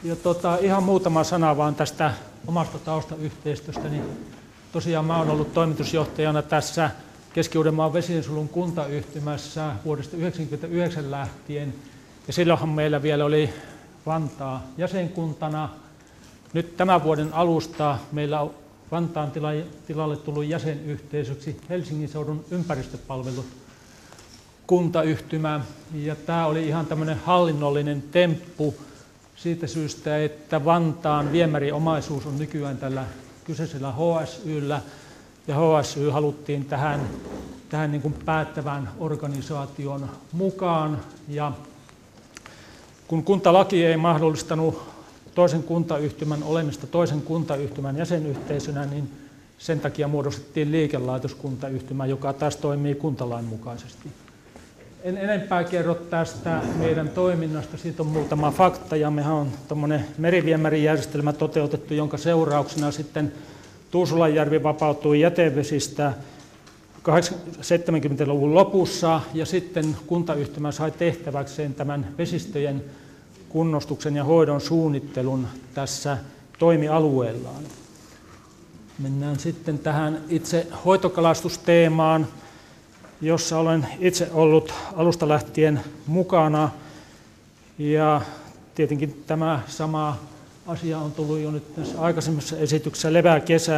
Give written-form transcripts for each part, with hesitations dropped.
Ihan muutama sana vaan tästä omasta taustayhteistyöstäni. Tosiaan mä oon ollut toimitusjohtajana tässä Keski-Uudenmaan vesiensuojelun kuntayhtymässä vuodesta 1999 lähtien. Ja silloinhan meillä vielä oli Vantaa jäsenkuntana. Nyt tämän vuoden alusta meillä on Vantaan tilalle tullut jäsenyhteisöksi Helsingin seudun ympäristöpalvelut kuntayhtymä. Ja tämä oli ihan tämmöinen hallinnollinen temppu siitä syystä, että Vantaan viemäriomaisuus on nykyään tällä kyseisellä HSY:llä. Ja HSY haluttiin tähän niin kuin päättävän organisaation mukaan. Ja kun kuntalaki ei mahdollistanut toisen kuntayhtymän olemista toisen kuntayhtymän jäsenyhteisönä, niin sen takia muodostettiin liikelaitoskuntayhtymä, joka taas toimii kuntalain mukaisesti. En enempää kerro tästä meidän toiminnasta, siitä on muutama fakta, ja mehän on tuommoinen meriviemärijärjestelmä toteutettu, jonka seurauksena sitten Tuusulanjärvi vapautui jätevesistä 70-luvun lopussa, ja sitten kuntayhtymä sai tehtäväkseen tämän vesistöjen kunnostuksen ja hoidon suunnittelun tässä toimialueellaan. Mennään sitten tähän itse hoitokalastusteemaan, jossa olen itse ollut alusta lähtien mukana. Ja tietenkin tämä sama asia on tullut jo nyt tässä aikaisemmassa esityksessä Levä-kesä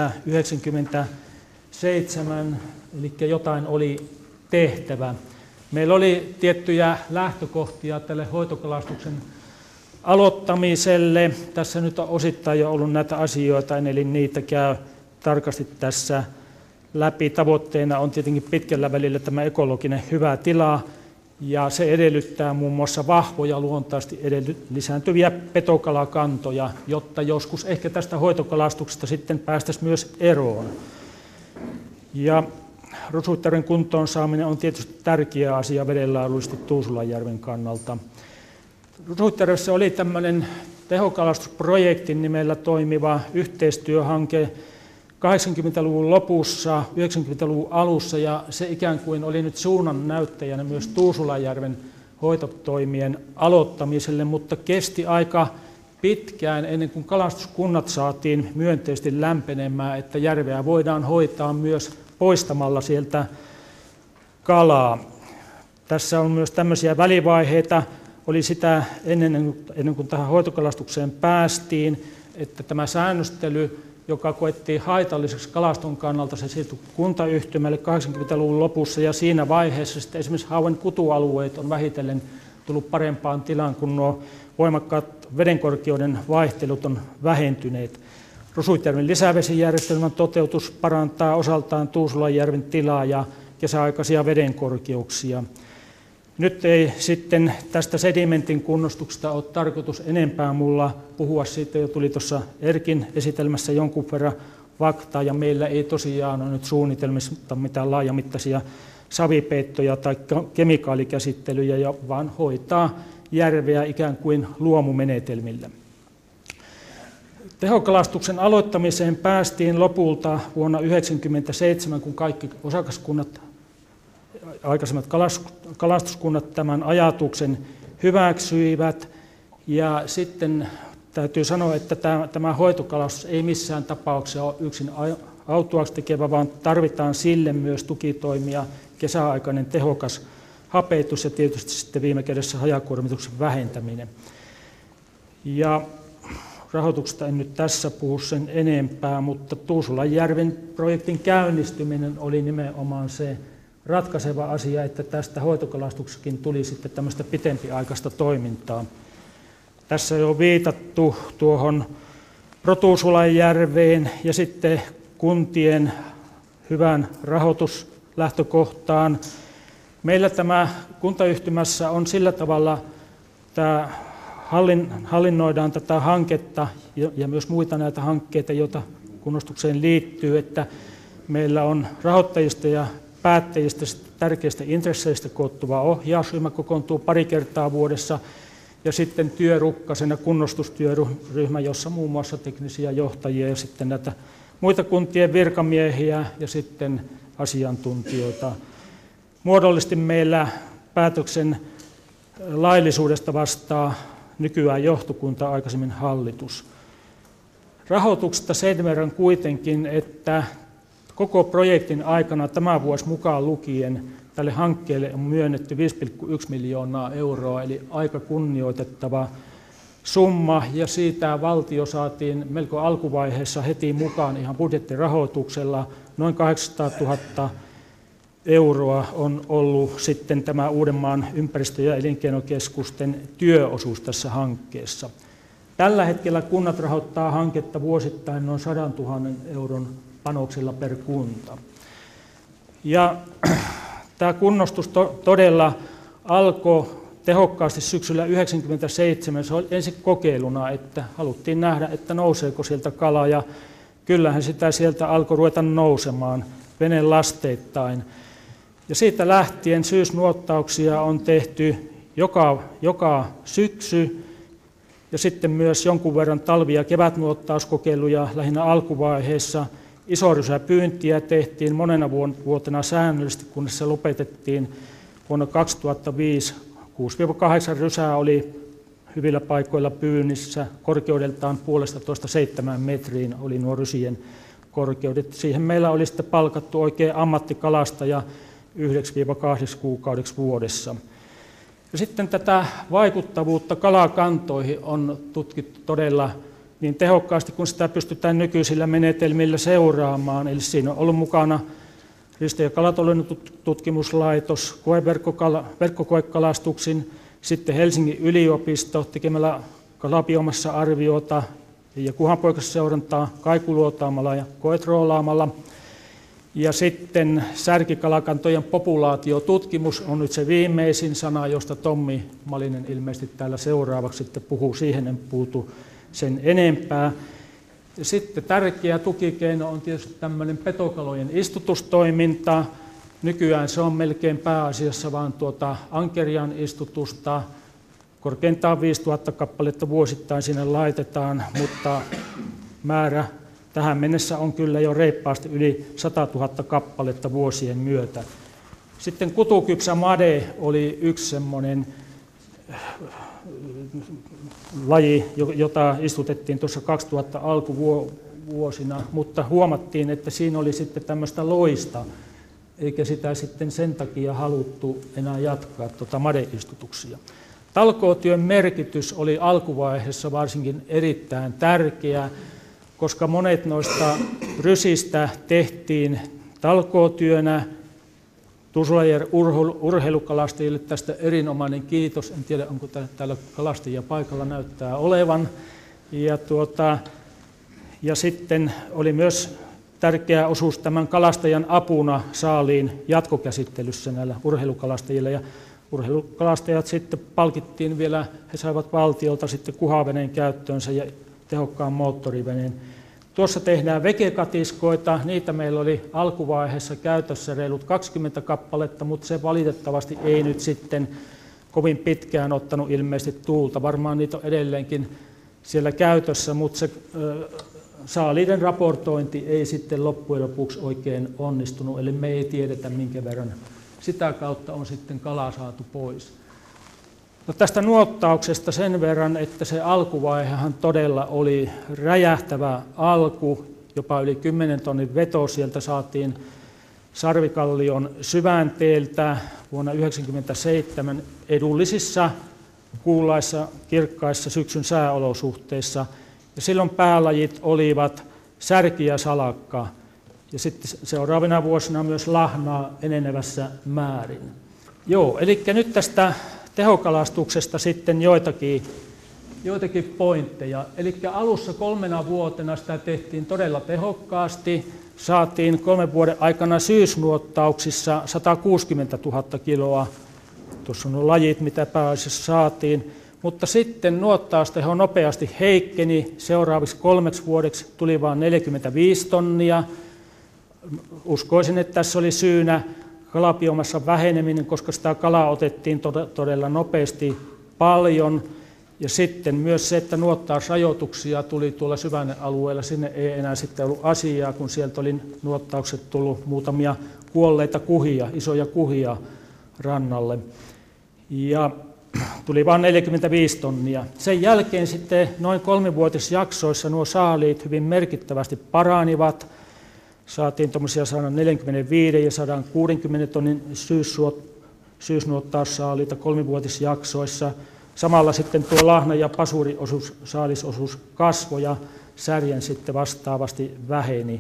1997, eli jotain oli tehtävä. Meillä oli tiettyjä lähtökohtia tälle hoitokalastuksen aloittamiselle. Tässä nyt on osittain jo ollut näitä asioita, eli niitä käy tarkasti tässä läpi. Tavoitteena on tietenkin pitkällä välillä tämä ekologinen hyvä tila, ja se edellyttää muun muassa vahvoja luontaisesti lisääntyviä petokalakantoja, jotta joskus ehkä tästä hoitokalastuksesta sitten päästäisiin myös eroon. Ja Rosuitjärven kuntoon saaminen on tietysti tärkeä asia vedenlaadullisesti Tuusulanjärven kannalta. Rosuitjärvessä oli tämmöinen tehokalastusprojektin nimellä toimiva yhteistyöhanke 80-luvun lopussa, 90-luvun alussa, ja se ikään kuin oli nyt suunnan näyttäjänä myös Tuusulanjärven hoitotoimien aloittamiselle, mutta kesti aika pitkään ennen kuin kalastuskunnat saatiin myönteisesti lämpenemään, että järveä voidaan hoitaa myös poistamalla sieltä kalaa. Tässä on myös tämmöisiä välivaiheita, oli sitä ennen kuin tähän hoitokalastukseen päästiin, että tämä säännöstely, joka koettiin haitalliseksi kalaston kannalta, se siirtyi kuntayhtymälle 80-luvun lopussa, ja siinä vaiheessa sitten esimerkiksi hauen kutualueet on vähitellen tullut parempaan tilaan, kun nuo voimakkaat vedenkorkeuden vaihtelut on vähentyneet. Rosuitjärven lisävesijärjestelmän toteutus parantaa osaltaan Tuusulanjärven tilaa ja kesäaikaisia vedenkorkeuksia. Nyt ei sitten tästä sedimentin kunnostuksesta ole tarkoitus enempää mulla puhua, siitä jo tuli tuossa Erkin esitelmässä jonkun verran faktaa, ja meillä ei tosiaan ole nyt suunnitelmista mitään laajamittaisia savipeittoja tai kemikaalikäsittelyjä, vaan hoitaa järveä ikään kuin luomumenetelmillä. Tehokalastuksen aloittamiseen päästiin lopulta vuonna 1997, kun kaikki osakaskunnat, aikaisemmat kalastuskunnat tämän ajatuksen hyväksyivät. Ja sitten täytyy sanoa, että tämä hoitokalastus ei missään tapauksessa ole yksin autuaaksi tekevä, vaan tarvitaan sille myös tukitoimia, kesäaikainen tehokas hapetus ja tietysti sitten viime kädessä hajakuormituksen vähentäminen. Ja rahoituksesta en nyt tässä puhu sen enempää, mutta Tuusulanjärven projektin käynnistyminen oli nimenomaan se ratkaiseva asia, että tästä hoitokalastuksessakin tuli sitten tämmöistä pitempiaikaista toimintaa. Tässä on jo viitattu tuohon Protuusulanjärveen ja sitten kuntien hyvään rahoituslähtökohtaan. Meillä tämä kuntayhtymässä on sillä tavalla, että hallinnoidaan tätä hanketta ja myös muita näitä hankkeita, joita kunnostukseen liittyy, että meillä on rahoittajista ja päättäjistä tärkeistä intresseistä koottuva ohjausryhmä, kokoontuu pari kertaa vuodessa, ja sitten työrukkasena kunnostustyöryhmä, jossa muun muassa teknisiä johtajia ja sitten näitä muita kuntien virkamiehiä ja sitten asiantuntijoita. Muodollisesti meillä päätöksen laillisuudesta vastaa nykyään johtokunta, aikaisemmin hallitus. Rahoituksesta sen verran kuitenkin, että koko projektin aikana tämä vuosi mukaan lukien tälle hankkeelle on myönnetty 5,1 miljoonaa euroa, eli aika kunnioitettava summa, ja siitä valtio saatiin melko alkuvaiheessa heti mukaan ihan budjettirahoituksella. Noin 800 000 euroa on ollut sitten tämä Uudenmaan ympäristö- ja elinkeinokeskusten työosuus tässä hankkeessa. Tällä hetkellä kunnat rahoittaa hanketta vuosittain noin 100 000 euron panoksella per kunta. Ja tämä kunnostus todella alkoi tehokkaasti syksyllä 1997. Se oli ensin kokeiluna, että haluttiin nähdä, että nouseeko sieltä kala, ja kyllähän sitä sieltä alkoi ruveta nousemaan veneen lasteittain. Ja siitä lähtien syysnuottauksia on tehty joka syksy, ja sitten myös jonkun verran talvi- ja kevätnuottauskokeiluja lähinnä alkuvaiheessa. Isorysäpyyntiä tehtiin monena vuotena säännöllisesti, kunnes se lopetettiin vuonna 2005. 6-8 rysää oli hyvillä paikoilla pyynnissä, korkeudeltaan 1,5–7 metriin oli nuo rysien korkeudet. Siihen meillä oli sitten palkattu oikein ammattikalastaja 1–2 kuukaudeksi vuodessa. Ja sitten tätä vaikuttavuutta kalakantoihin on tutkittu todella niin tehokkaasti, kun sitä pystytään nykyisillä menetelmillä seuraamaan. Eli siinä on ollut mukana Riista- ja kalatalouden tutkimuslaitos, verkkokoekalastuksin, sitten Helsingin yliopisto tekemällä kalabiomassa arviota ja kuhanpoikasseurantaa kaikuluotaamalla ja koetroolaamalla. Ja sitten särkikalakantojen populaatiotutkimus on nyt se viimeisin sana, josta Tommi Malinen ilmeisesti täällä seuraavaksi sitten puhuu. Siihen en puutu sen enempää. Ja sitten tärkeä tukikeino on tietysti tämmöinen petokalojen istutustoiminta. Nykyään se on melkein pääasiassa vain ankerian istutusta. Korkeintaan 5000 kappaletta vuosittain sinne laitetaan, mutta määrä tähän mennessä on kyllä jo reippaasti yli 100 000 kappaletta vuosien myötä. Sitten kutukypsä made oli yksi semmoinen laji, jota istutettiin tuossa 2000 alkuvuosina, mutta huomattiin, että siinä oli sitten tämmöistä loista, eikä sitä sitten sen takia haluttu enää jatkaa madeistutuksia. Talkootyön merkitys oli alkuvaiheessa varsinkin erittäin tärkeä, koska monet noista rysistä tehtiin talkootyönä. Tuusulajärven urheilukalastajille tästä erinomainen kiitos. En tiedä, onko täällä kalastajia paikalla, näyttää olevan. Ja sitten oli myös tärkeä osuus tämän kalastajan apuna saaliin jatkokäsittelyssä näillä urheilukalastajilla. Ja urheilukalastajat sitten palkittiin vielä, he saivat valtiolta sitten kuhaveneen käyttöönsä ja tehokkaan moottoriveneen. Tuossa tehdään vekekatiskoita, niitä meillä oli alkuvaiheessa käytössä reilut 20 kappaletta, mutta se valitettavasti ei nyt sitten kovin pitkään ottanut ilmeisesti tuulta. Varmaan niitä on edelleenkin siellä käytössä, mutta se saaliiden raportointi ei sitten loppujen lopuksi oikein onnistunut, eli me ei tiedetä minkä verran sitä kautta on sitten kalaa saatu pois. No tästä nuottauksesta sen verran, että se alkuvaihehan todella oli räjähtävä alku, jopa yli 10 tonnin veto. Sieltä saatiin Sarvikallion syvänteeltä vuonna 1997 edullisissa kuulaissa, kirkkaissa syksyn sääolosuhteissa. Ja silloin päälajit olivat särki ja salakka, ja sitten seuraavina vuosina myös lahnaa enenevässä määrin. Joo, eli nyt tästä tehokalastuksesta sitten joitakin pointteja. Eli alussa 3 vuotena sitä tehtiin todella tehokkaasti. Saatiin 3 vuoden aikana syysnuottauksissa 160 000 kiloa. Tuossa on nuo lajit, mitä pääasiassa saatiin. Mutta sitten nuottausteho nopeasti heikkeni. Seuraaviksi 3 vuodeksi tuli vain 45 tonnia. Uskoisin, että tässä oli syynä kalabiomassa väheneminen, koska sitä kalaa otettiin todella nopeasti paljon. Ja sitten myös se, että nuottausrajoituksia tuli tuolla syvännealueella. Sinne ei enää sitten ollut asiaa, kun sieltä oli nuottaukset tullut muutamia kuolleita kuhia, isoja kuhia rannalle. Ja tuli vain 45 tonnia. Sen jälkeen sitten noin 3-vuotisjaksoissa nuo saaliit hyvin merkittävästi paranivat. Saatiin tuommoisia 145 ja 160 tonnin syysnuottaussaaliita 3-vuotisjaksoissa. Samalla sitten tuo lahna- ja pasuriosuus, saalisosuus kasvoi ja särjen sitten vastaavasti väheni.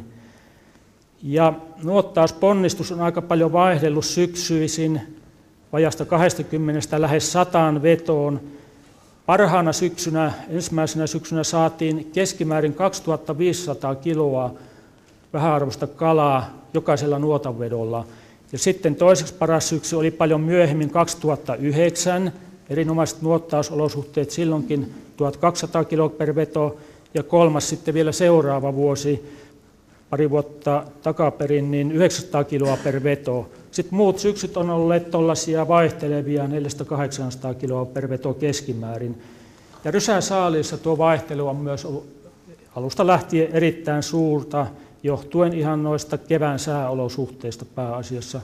Ja nuottausponnistus on aika paljon vaihdellut syksyisin, vajasta 20 lähes 100 vetoon. Parhaana syksynä, ensimmäisenä syksynä saatiin keskimäärin 2500 kiloa vähäarvoista kalaa jokaisella nuotanvedolla. Ja sitten toiseksi paras syksy oli paljon myöhemmin 2009, erinomaiset nuottausolosuhteet silloinkin 1200 kiloa per veto, ja kolmas sitten vielä seuraava vuosi, pari vuotta takaperin, niin 900 kiloa per veto. Sitten muut syksyt on olleet tuollaisia vaihtelevia 400-800 kiloa per veto keskimäärin. Ja rysäsaaliissa tuo vaihtelu on myös ollut alusta lähtien erittäin suurta, johtuen ihan noista kevään sääolosuhteista pääasiassa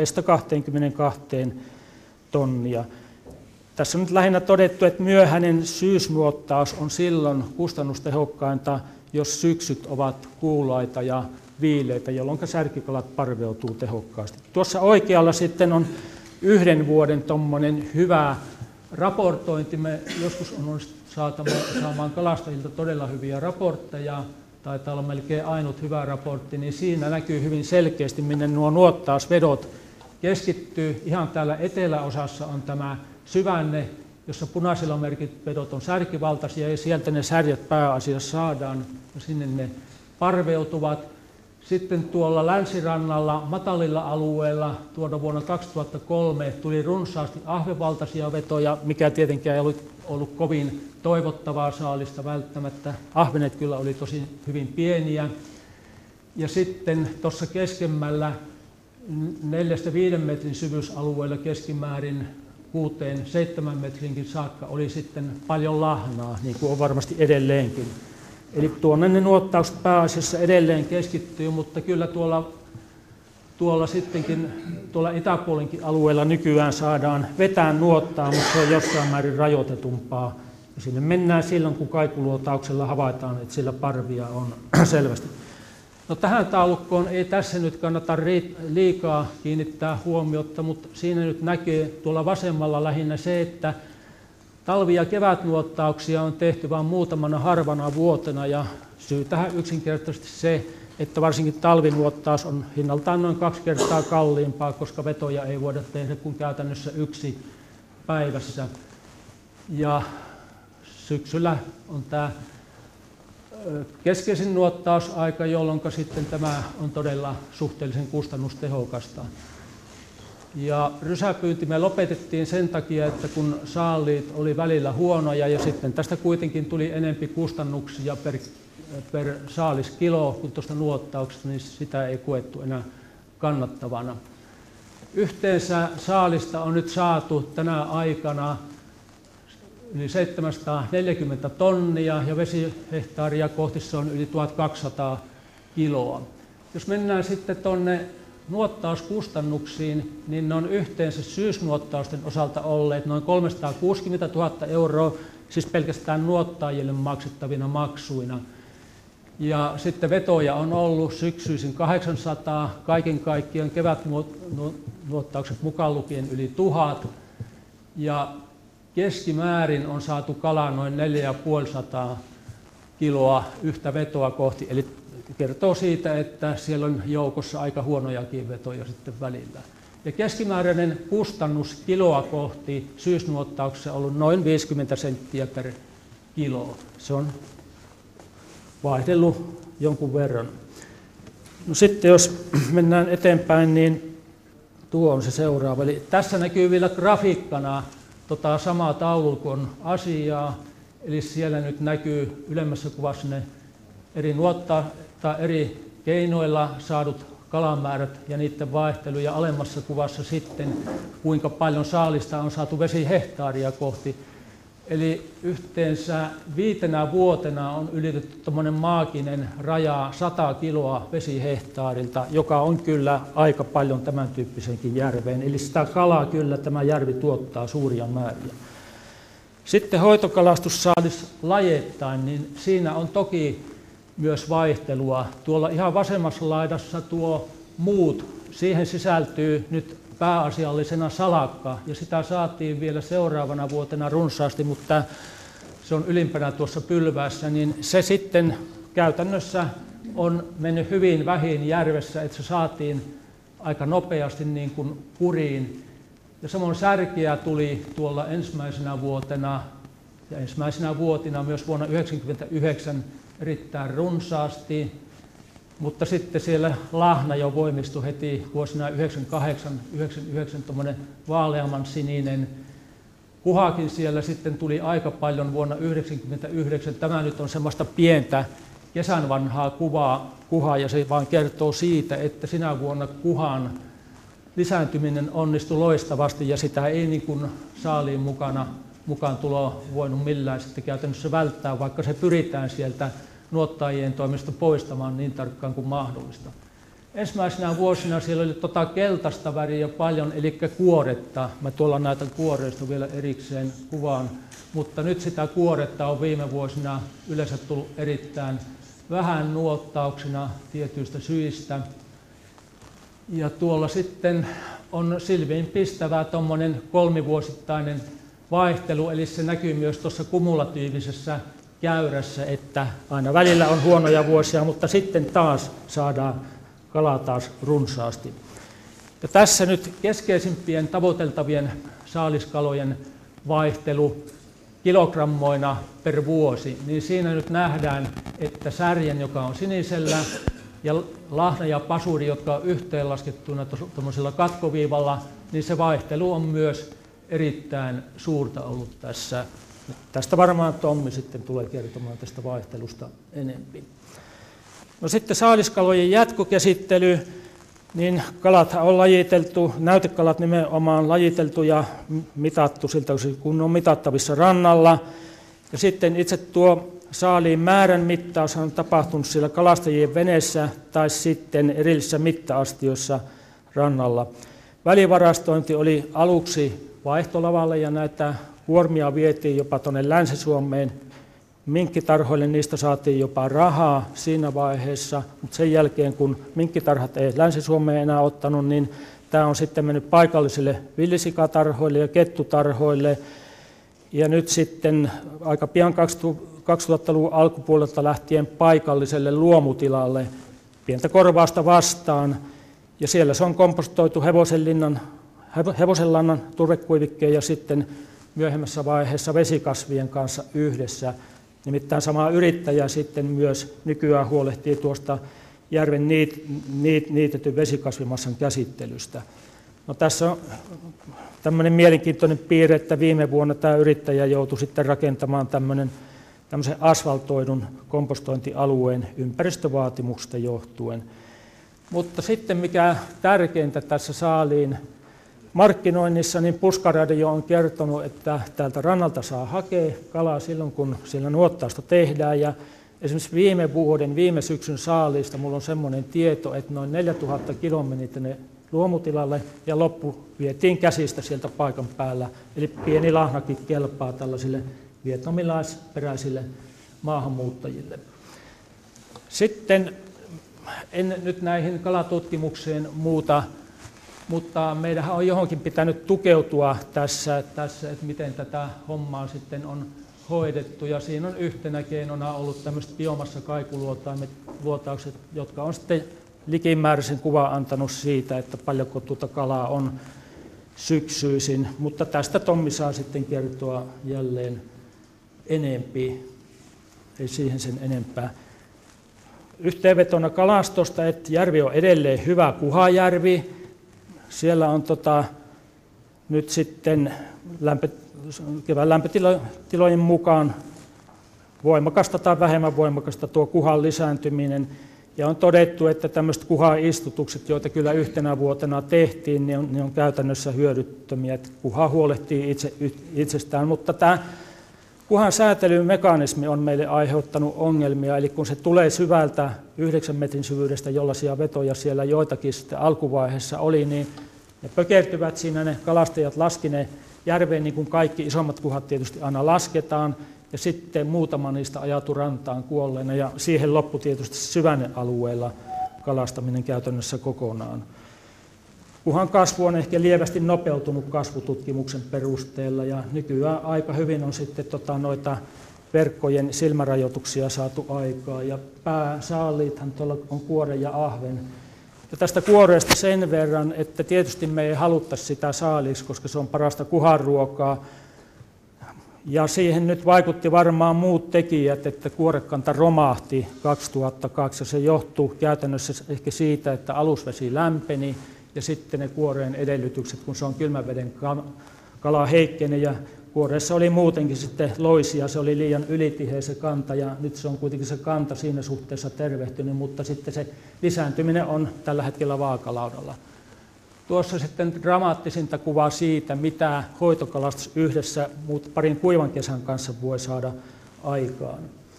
2-22 tonnia. Tässä on nyt lähinnä todettu, että myöhäinen syysnuottaus on silloin kustannustehokkainta, jos syksyt ovat kuulaita ja viileitä, jolloin särkikalat parveutuu tehokkaasti. Tuossa oikealla sitten on 1 vuoden tommonen hyvä raportointi. Me joskus on saamaan kalastajilta todella hyviä raportteja, taitaa olla melkein ainut hyvä raportti, niin siinä näkyy hyvin selkeästi, minne nuo nuottausvedot keskittyy. Ihan täällä eteläosassa on tämä syvänne, jossa punaisilla merkit vedot on särkivaltaisia ja sieltä ne särjet pääasiassa saadaan ja sinne ne parveutuvat. Sitten tuolla länsirannalla matalilla alueilla vuonna 2003 tuli runsaasti ahvenvaltaisia vetoja, mikä tietenkään ei ollut kovin toivottavaa saalista välttämättä. Ahvenet kyllä oli tosi hyvin pieniä. Ja sitten tuossa keskemmällä 4-5 metrin syvyysalueella keskimäärin 6-7 metrinkin saakka oli sitten paljon lahnaa, niin kuin on varmasti edelleenkin. Eli tuonne nuottaus pääasiassa edelleen keskittyy, mutta kyllä tuolla itäpuolenkin alueella nykyään saadaan vetää nuottaa, mutta se on jossain määrin rajoitetumpaa. Ja sinne mennään silloin, kun kaikuluotauksella havaitaan, että sillä parvia on selvästi. No, tähän taulukkoon ei tässä nyt kannata liikaa kiinnittää huomiota, mutta siinä nyt näkyy tuolla vasemmalla lähinnä se, että talvi- ja kevätnuottauksia on tehty vain muutamana harvana vuotena, ja syy tähän yksinkertaisesti se, että varsinkin talvinuottaus on hinnaltaan noin 2 kertaa kalliimpaa, koska vetoja ei voida tehdä kuin käytännössä 1 päivässä. Ja syksyllä on tämä keskeisin nuottausaika, jolloin sitten tämä on todella suhteellisen kustannustehokasta. Ja rysäpyynti me lopetettiin sen takia, että kun saaliit oli välillä huonoja ja sitten tästä kuitenkin tuli enempi kustannuksia per saaliskilo kuin tuosta nuottauksesta, niin sitä ei koettu enää kannattavana. Yhteensä saalista on nyt saatu tänä aikana yli 740 tonnia ja vesihehtaaria kohti se on yli 1200 kiloa. Jos mennään sitten tuonne nuottauskustannuksiin, niin ne on yhteensä syysnuottausten osalta olleet noin 360 000 €, siis pelkästään nuottaajille maksettavina maksuina. Ja sitten vetoja on ollut syksyisin 800, kaiken kaikkiaan kevätnuottaukset mukaan lukien yli 1000. Ja keskimäärin on saatu kalaa noin 450 kiloa yhtä vetoa kohti, eli kertoo siitä, että siellä on joukossa aika huonojakin vetoja sitten välillä. Ja keskimääräinen kustannus kiloa kohti syysnuottauksessa on ollut noin 50 senttiä per kilo. Se on vaihdellut jonkun verran. No sitten jos mennään eteenpäin, niin tuo on se seuraava. Eli tässä näkyy vielä grafiikkana samaa taulukon asiaa. Eli siellä nyt näkyy ylemmässä kuvassa ne eri keinoilla saadut kalamäärät ja niiden vaihtelu, ja alemmassa kuvassa sitten kuinka paljon saalista on saatu vesihehtaaria kohti. Eli yhteensä 5 vuotena on ylitetty tuommoinen maaginen raja 100 kiloa vesihehtaarilta, joka on kyllä aika paljon tämän tyyppisenkin järveen. Eli sitä kalaa kyllä tämä järvi tuottaa suuria määriä. Sitten hoitokalastussaalis lajeittain, niin siinä on toki myös vaihtelua. Tuolla ihan vasemmassa laidassa tuo muut, siihen sisältyy nyt pääasiallisena salakka, ja sitä saatiin vielä seuraavana vuotena runsaasti, mutta se on ylimpänä tuossa pylväässä, niin se sitten käytännössä on mennyt hyvin vähin järvessä, että se saatiin aika nopeasti niin kuin kuriin. Ja samoin särkiä tuli tuolla ensimmäisenä vuotena ja ensimmäisenä vuotina myös vuonna 1999 erittäin runsaasti, mutta sitten siellä lahna jo voimistui heti vuosina 1998-1999 tuommoinen vaaleamman sininen. Kuhakin siellä sitten tuli aika paljon vuonna 1999. Tämä nyt on semmoista pientä kesän vanhaa kuhaa ja se vaan kertoo siitä, että sinä vuonna kuhan lisääntyminen onnistui loistavasti ja sitä ei niin kuin saaliin mukaan tulo voinut millään sitten käytännössä välttää, vaikka se pyritään sieltä nuottajien toimesta poistamaan niin tarkkaan kuin mahdollista. Ensimmäisenä vuosina siellä oli keltaista väriä paljon, eli kuoretta. Mä tuolla näytän kuoreista vielä erikseen kuvaan, mutta nyt sitä kuoretta on viime vuosina yleensä tullut erittäin vähän nuottauksena tietyistä syistä. Ja tuolla sitten on silmiin pistävää tuommoinen 3-vuosittainen vaihtelu, eli se näkyy myös tuossa kumulatiivisessa käyrässä, että aina välillä on huonoja vuosia, mutta sitten taas saadaan kalaa taas runsaasti. Ja tässä nyt keskeisimpien tavoiteltavien saaliskalojen vaihtelu kilogrammoina per vuosi, niin siinä nyt nähdään, että särjen, joka on sinisellä, ja lahna ja pasuri, jotka on yhteenlaskettuna tuollaisella katkoviivalla, niin se vaihtelu on myös erittäin suurta ollut tässä. Tästä varmaan Tommi sitten tulee kertomaan tästä vaihtelusta enemmän. No sitten saaliskalojen jatkokäsittely, niin kalat on lajiteltu, näytekalat nimenomaan lajiteltu ja mitattu siltä, kun on mitattavissa rannalla. Ja sitten itse tuo saaliin määrän mittaus on tapahtunut siellä kalastajien veneessä tai sitten erillisissä mitta-astioissa rannalla. Välivarastointi oli aluksi vaihtolavalle ja näitä kuormia vietiin jopa tuonne Länsi-Suomeen. Minkkitarhoille niistä saatiin jopa rahaa siinä vaiheessa, mutta sen jälkeen kun minkkitarhat ei Länsi-Suomeen enää ottanut, niin tämä on sitten mennyt paikallisille villisikatarhoille ja kettutarhoille. Ja nyt sitten aika pian 2000-luvun alkupuolelta lähtien paikalliselle luomutilalle pientä korvausta vastaan. Ja siellä se on kompostoitu hevosenlannan turvekuivikkeen ja sitten myöhemmässä vaiheessa vesikasvien kanssa yhdessä. Nimittäin sama yrittäjä sitten myös nykyään huolehtii tuosta järven niitetyn vesikasvimassan käsittelystä. No, tässä on tämmöinen mielenkiintoinen piirre, että viime vuonna tämä yrittäjä joutui sitten rakentamaan tämmöisen asfaltoidun kompostointialueen ympäristövaatimuksista johtuen. Mutta sitten mikä tärkeintä tässä saaliin markkinoinnissa, niin Puskaradio on kertonut, että täältä rannalta saa hakea kalaa silloin, kun siellä nuottausta tehdään. Ja esimerkiksi viime syksyn saaliista minulla on semmoinen tieto, että noin 4000 kilometriä luomutilalle ja loppu vietiin käsistä sieltä paikan päällä. Eli pieni lahnakin kelpaa tällaisille vietnamilaisperäisille maahanmuuttajille. Sitten en nyt näihin kalatutkimukseen muuta, mutta meidän on johonkin pitänyt tukeutua tässä, että miten tätä hommaa sitten on hoidettu. Ja siinä on yhtenä keinona ollut tämmöiset biomassakaikuluotaukset, jotka on sitten likimääräisen kuvan antanut siitä, että paljonko tuota kalaa on syksyisin. Mutta tästä Tommi saa sitten kertoa jälleen enempi, ei siihen sen enempää. Yhteenvetona kalastosta, että järvi on edelleen hyvä kuhajärvi. Siellä on nyt sitten kevään lämpötilojen mukaan voimakasta tai vähemmän voimakasta tuo kuhan lisääntyminen. Ja on todettu, että tämmöiset kuha-istutukset, joita kyllä yhtenä vuotena tehtiin, ne on käytännössä hyödyttömiä. Että kuha huolehtii itsestään, mutta tämä kuhan säätelymekanismi on meille aiheuttanut ongelmia. Eli kun se tulee syvältä 9 metrin syvyydestä, jollaisia vetoja siellä joitakin sitten alkuvaiheessa oli, niin ne pökertyvät siinä, ne kalastajat laski ne järveen niin kuin kaikki isommat kuhat tietysti aina lasketaan, ja sitten muutama niistä ajatui rantaan kuolleena, ja siihen loppui tietysti syvännealueella kalastaminen käytännössä kokonaan. Kuhan kasvu on ehkä lievästi nopeutunut kasvututkimuksen perusteella, ja nykyään aika hyvin on sitten noita verkkojen silmärajoituksia saatu aikaa, ja pääsaaliithan tuolla on kuore ja ahven. Ja tästä kuoreesta sen verran, että tietysti me ei haluttaisi sitä saaliiksi, koska se on parasta kuhanruokaa. Ja siihen nyt vaikutti varmaan muut tekijät, että kuorekanta romahti 2002, ja se johtui käytännössä ehkä siitä, että alusvesi lämpeni, ja sitten ne kuoreen edellytykset, kun se on kylmän veden kala heikkeni, ja kuoreessa oli muutenkin sitten loisia, se oli liian ylitiheä se kanta, ja nyt se on kuitenkin se kanta siinä suhteessa tervehtynyt, mutta sitten se lisääntyminen on tällä hetkellä vaakalaudalla. Tuossa sitten dramaattisinta kuvaa siitä, mitä hoitokalastus yhdessä parin kuivan kesän kanssa voi saada aikaan.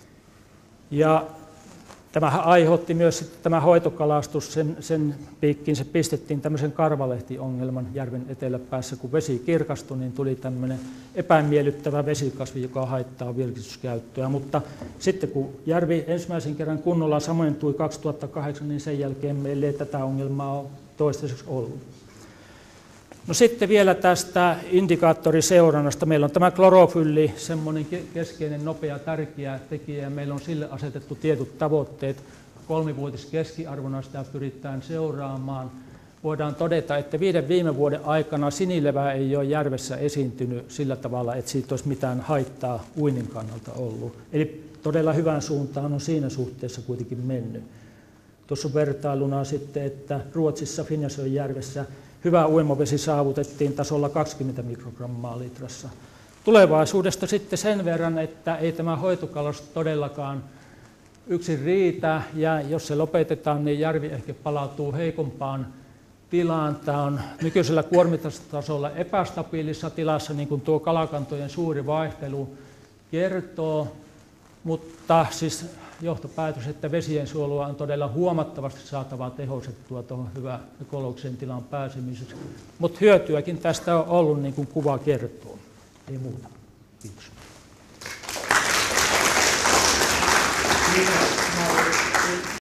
Ja tämähän aiheutti myös sitten tämä hoitokalastus, sen piikkiin se pistettiin tämmöisen karvalehtiongelman järven eteläpäässä, kun vesi kirkastui, niin tuli tämmöinen epämiellyttävä vesikasvi, joka haittaa virkistyskäyttöä. Mutta sitten kun järvi ensimmäisen kerran kunnolla samointui 2008, niin sen jälkeen meillä ei tätä ongelmaa ole toistaiseksi ollut. No sitten vielä tästä indikaattoriseurannasta. Meillä on tämä klorofylli, semmoinen keskeinen, nopea, tärkeä tekijä, ja meillä on sille asetettu tietyt tavoitteet. 3-vuotis keskiarvona sitä pyritään seuraamaan. Voidaan todeta, että 5 viime vuoden aikana sinilevää ei ole järvessä esiintynyt sillä tavalla, että siitä olisi mitään haittaa uinnin kannalta ollut. Eli todella hyvään suuntaan on siinä suhteessa kuitenkin mennyt. Tuossa on vertailuna sitten, että Ruotsissa Finjasjärvessä hyvä uimavesi saavutettiin tasolla 20 mikrogrammaa litrassa. Tulevaisuudesta sitten sen verran, että ei tämä hoitokalastus todellakaan yksin riitä, ja jos se lopetetaan, niin järvi ehkä palautuu heikompaan tilaan. Tämä on nykyisellä kuormitustasolla epästabiilissa tilassa, niin kuin tuo kalakantojen suuri vaihtelu kertoo, mutta siis johtopäätös, että vesiensuojelua on todella huomattavasti saatava tehostettua tuohon hyvään ekologiseen tilaan pääsemiseksi. Mutta hyötyäkin tästä on ollut, niin kuin kuva kertoo. Ei muuta. Kiitos.